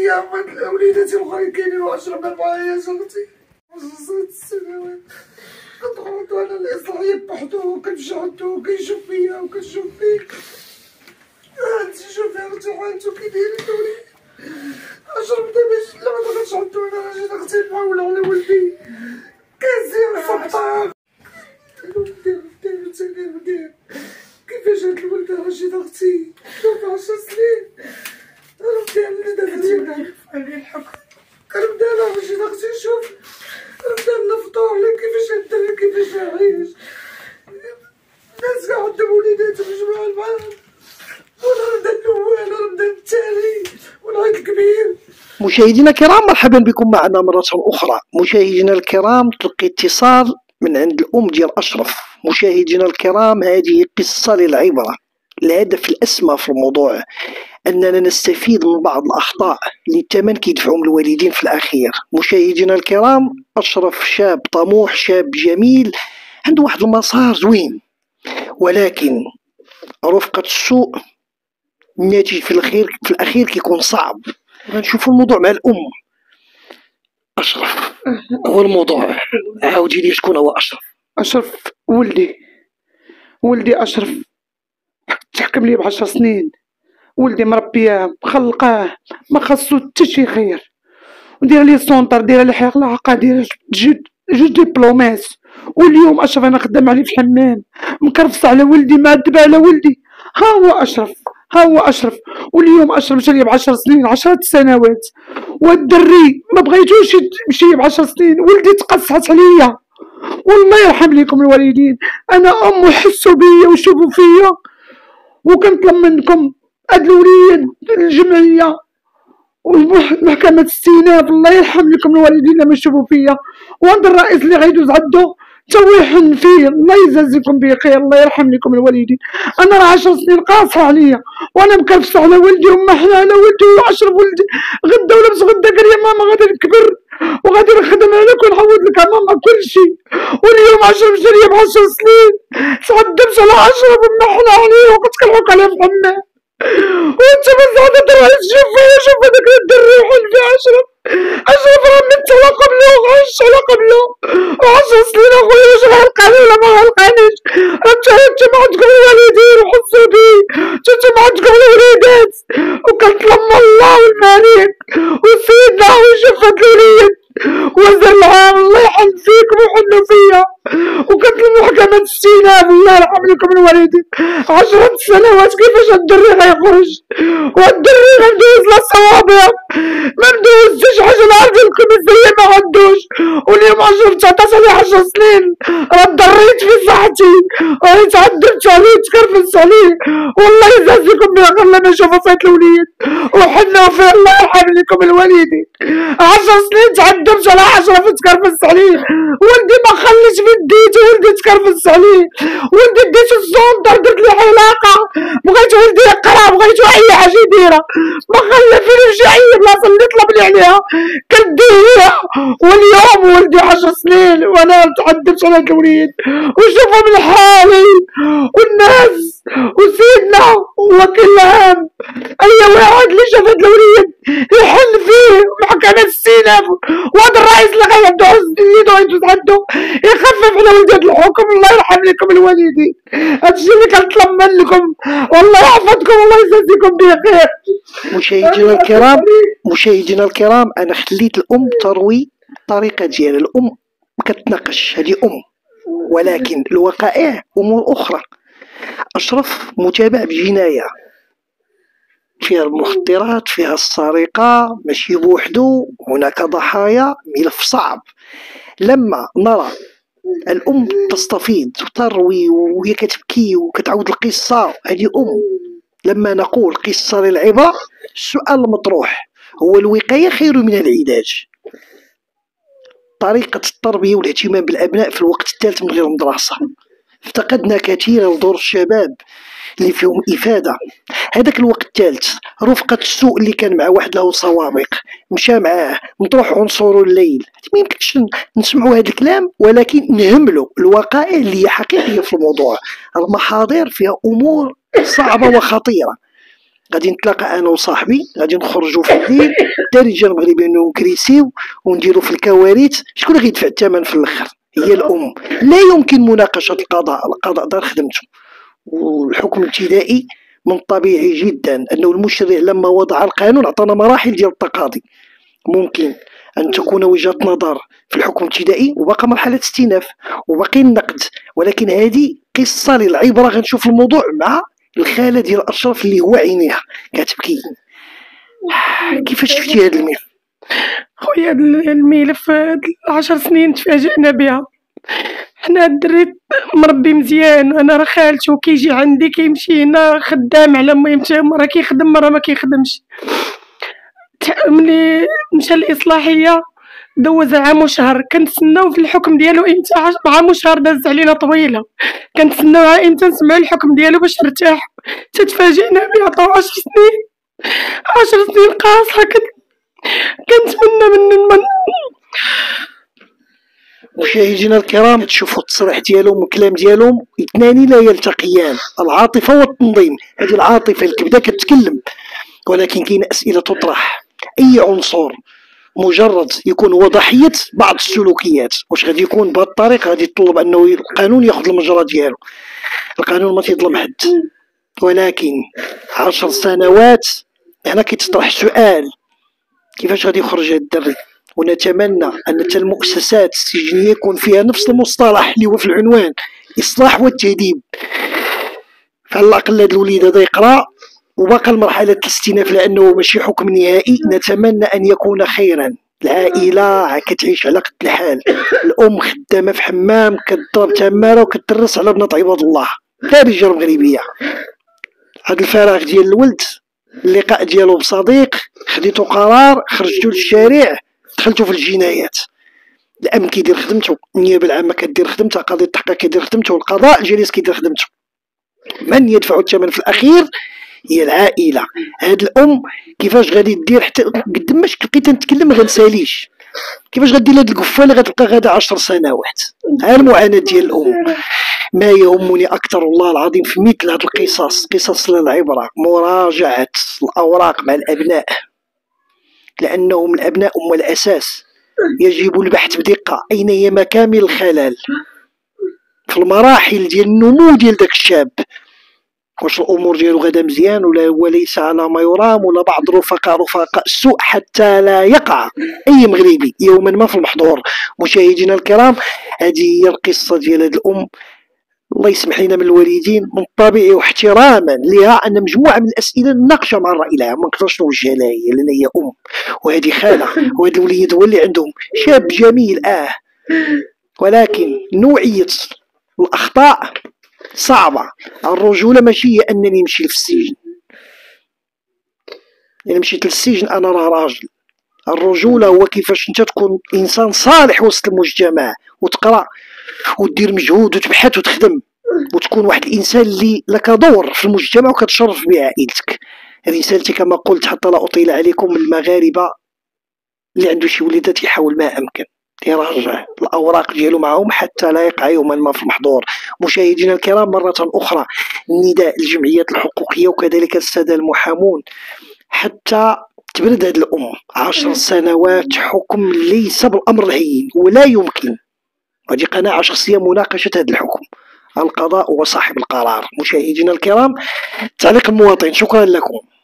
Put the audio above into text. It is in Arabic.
هما وليداتي الاخرين كاينين وعشرة من معايا اختي 10 سنوات. كنت انا الاصلاحيه بوحدو كنمشي عندو كيشوف فيا وكنشوف فيك. انت شوفي اختي حالتو كي دايرين وليدي 10 دابا لا ما دخلتش عندو. انا جيت اختي معولة على ولدي كنزير سبطان. ندير كيفاش هاد الولد رشيد اختي شوف 10 سنين انا دابا الحكم كنبدا انا رشيد اختي شوف نبدا نفطر لك كيفاش ندير كيفاش نعيش. الناس كاع عندهم وليداتهم جمعوا معاهم وانا نبدا الاول انا نبدا الثاني ونعيط الكبير. مشاهدينا الكرام، مرحبا بكم معنا مرة أخرى. مشاهدينا الكرام، تلقي اتصال من عند الأم ديال أشرف. مشاهدينا الكرام، هذه قصة للعبرة. الهدف الأسمى في الموضوع أننا نستفيد من بعض الأخطاء اللي الثمن كيدفعهم الوالدين في الأخير. مشاهدينا الكرام، أشرف شاب طموح، شاب جميل، عنده واحد المسار زوين، ولكن رفقة السوء الناتج في الأخير كيكون صعب. غنشوفوا الموضوع مع الأم. أشرف هو الموضوع، عاودي لي شكون هو أشرف؟ أشرف ولدي أشرف تحكم لي ب10 سنين. ولدي مربياه مخلقاه ما خاصو حتى شي خير، ودير ليه سونطر، دير ليه حيق العقا، دير جوج ديبلومات. واليوم أشرف أنا خدام عليه في الحمام، مكرفص على ولدي، معذب على ولدي. ها هو أشرف. واليوم أشرف مشى ليا ب10 سنين، 10 سنوات، والدري ما بغيتوش يمشي ب10 سنين. ولدي تقصحت عليا، والله يرحم ليكم الوالدين. أنا أم وحسوا بيا وشوفوا فيا، وكنطلب منكم هاد الوليد الجمعية ومحكمة الاستئناف الله يرحم لكم الوالدين لما يشوفوا فيا. وعند الرئيس اللي غيدوز عندو تا هو يحن فيه، الله يجازيكم بخير، الله يرحم لكم الوالدين. انا راه 10 سنين قاصحة عليا وانا مكرفسة على ولدي ومحنة على ولدي وأشرف ولدي. غدا ولا مش غدا قال يا ماما غادي نكبر وغادي نخدم عليك ونعوض لك ماما كلشي. واليوم أشرف جا ليا ب10 سنين، تعذبت على أشرف ومحنة عليه وقلت كنحك عليه في الحمام. وانت بس غادي تروح تشوف فيا، شوف هذاك الدري يحل فيه أشرف راه مت على قبله وعاش على قبله. 10 سنين اخويا، واش غيلقاني ولا ما غيلقانيش؟ انت ما عندكم الوالدين وحسوا بي، انت ما عندكم الوليدات، وكنطلب من الله والملك وسيدنا ويشوف هاد الوليد وزير العام الله يحن فيكم ويحنوا فيا. وكنطلب محكمة الاستئناف الله يرحم لكم الوالدين. 10 سنوات كيفاش الدري غيخرج؟ والدري ما مدوز لا صوابع، ما مدوزش حاجة لعند الكوميسارية ما عندوش. واليوم أشرف تعطات عليه 10 سنين، راه ضريت في صحتي، راني تعذبت عليه تكرفست عليه. والله يجازيكم بخير لما شوفوا فات الوليد وحنوا فيه الله يرحم لكم الوالدين. 10 سنين تعذبت على أشرف تكرفست عليه. ولدي ما خليش في ديتو، ولدي تكرفست عليه. ولدي ديتو الزونطر، درت ليه علاقة، بغيت ولدي يقرا، بغيتو أي حاجة يديرها، ما خلفنيش أي بلاصة اللي طلب لي عليها كنديرها. واليوم ولدي 10 سنين وانا تعذبت على هاد الوليد. وشوفوا من حالي والناس وسيدنا ووكيل العام، اي واحد اللي شاف هاد الوليد يحل فيه محكمة الاستئناف، وهذا الرئيس اللي غيدوز يدو يدوز عندو يخفف على ولاد الحكم الله يرحم لكم الوالدين. هادشي اللي كنطلب منكم، والله يحفظكم والله يجازيكم بخير. مشاهدينا الكرام، انا خليت الام تروي الطريقه ديالها. الام ما كتناقش، هذه ام، ولكن الوقائع امور اخرى. اشرف متابع بجنايه فيها المخدرات، فيها السرقه، ماشي بوحدو، هناك ضحايا، ملف صعب. لما نرى الام تستفيض وتروي وهي كتبكي وكتعاود القصه، هذه ام. لما نقول قصة للعبرة، السؤال المطروح هو الوقاية خير من العلاج. طريقة التربية والاهتمام بالأبناء في الوقت الثالث من غير المدرسة. افتقدنا كثيرا لدور الشباب اللي فيهم إفادة. هذاك الوقت الثالث، رفقة السوء اللي كان مع واحد له سوابق، مشى معاه، نطروحو نصورو الليل. ما يمكنش نسمعوا هذا الكلام، ولكن نهملوا الوقائع اللي هي حقيقية في الموضوع. المحاضر فيها أمور صعبة وخطيرة. غادي نتلاقى انا وصاحبي، غادي نخرجوا في الليل الدارجه المغربيه نكريسيو ونديروا في الكوارث. شكون اللي غيدفع الثمن في الاخر؟ هي الام. لا يمكن مناقشه القضاء دار خدمته. والحكم الابتدائي من الطبيعي جدا انه المشرع لما وضع القانون عطانا مراحل ديال التقاضي. ممكن ان تكون وجهه نظر في الحكم الابتدائي وبقى مرحله استئناف وباقي النقد، ولكن هذه قصه للعبره. غنشوف الموضوع مع الخاله ديال اشرف اللي هو عينيها كتبكي. كيفاش شفتي هذا الملف؟ خويا هاد الملف هاد 10 سنين تفاجئنا بها. حنا الدري مربي مزيان، انا راه خالته كيجي عندي كيمشي هنا خدام على مرة كيخدم مرة ما كيخدمش. ملي مشى الاصلاحيه دوز عام وشهر، كنتسناو في الحكم ديالو امتى؟ عام وشهر داز علينا طويله، كنتسناو امتى نسمعوا الحكم ديالو باش نرتاح. تتفاجئنا به عطاو 10 سنين، 10 سنين قاصحه. كنتمنى من مشاهدينا الكرام تشوفوا التصريح ديالهم والكلام ديالهم، اثنان لا يلتقيان، العاطفه والتنظيم. هذه العاطفه اللي كبدا كتكلم، ولكن كاين اسئله تطرح. اي عنصر مجرد يكون هو ضحيه بعض السلوكيات، واش غادي يكون بهذه الطريقه؟ غادي يطلب انه القانون ياخذ المجرى ديالو. القانون ما تيظلم حد، ولكن 10 سنوات هنا كيتطرح سؤال: كيفاش غادي يخرج هذا الدري؟ ونتمنى ان المؤسسات السجنيه يكون فيها نفس المصطلح اللي هو في العنوان: اصلاح والتهذيب. فعلى الاقل هذا الوليد هذا يقرا وباقى المرحله الاستئناف لانه ماشي حكم نهائي. نتمنى ان يكون خيرا. العائله كتعيش على قد الحال، الام خدامه في حمام كتضرب تماره وكتدرس على بنات عباد الله خارج المغربيه. هذا الفراغ ديال الولد، اللقاء ديالو بصديق، خديتو قرار، خرجتو للشارع، دخلتو في الجنايات. الامن كيدير خدمته، النيابه العامه كدير خدمتها، قاضي التحقيق كيدير خدمته، والقضاء الجليس كيدير خدمته. من يدفع الثمن في الاخير؟ هي العائله. هاد الام كيفاش غادي دير؟ حتى قداماش بقيت نتكلم ما غنساليش. كيفاش غدير هاد القفه اللي غتبقى غادا 10 سنوات؟ ها المعاناه ديال الام. ما يهمني اكثر والله العظيم في مثل هاد القصص، قصص للعبره، مراجعه الاوراق مع الابناء، لانهم الابناء هم الاساس. يجب البحث بدقه اين هي مكامن الخلل في المراحل ديال النمو ديال داك الشاب. واش الامور ديالو غدا مزيان ولا هو ليس على ما يرام، ولا بعض رفقاء السوء، حتى لا يقع اي مغربي يوما ما في المحظور. مشاهدينا الكرام، هذه هي القصه ديال هذه الام. الله يسمح لنا من الوالدين، من الطبيعي واحتراما لها ان مجموعه من الاسئله نناقشها مع الراي العام، ما نقدرش نوجهها لها هي لان هي ام وهذه خاله، وهذا الوليد هو اللي عندهم شاب جميل ولكن نوعيه الاخطاء صعبه. الرجوله ماشي هي انني نمشي في السجن، يعني مشيت للسجن انا راه راجل. الرجوله هو كيفاش انت تكون انسان صالح وسط المجتمع، وتقرا ودير مجهود وتبحث وتخدم، وتكون واحد الانسان اللي لك دور في المجتمع وكتشرف بعائلتك. رسالتي كما قلت حتى لا اطيل عليكم، المغاربه اللي عنده شي وليدات يحاول ما امكن يراجع الاوراق ديالو معهم حتى لا يقع يوما ما في المحظور. مشاهدينا الكرام، مره اخرى نداء الجمعيات الحقوقيه وكذلك الساده المحامون حتى تبرد هذه الام. 10 سنوات حكم ليس بالامر الهين، ولا يمكن، هذه قناعه شخصيه، مناقشه هذا الحكم. القضاء هو صاحب القرار. مشاهدينا الكرام، تعليق المواطن. شكرا لكم.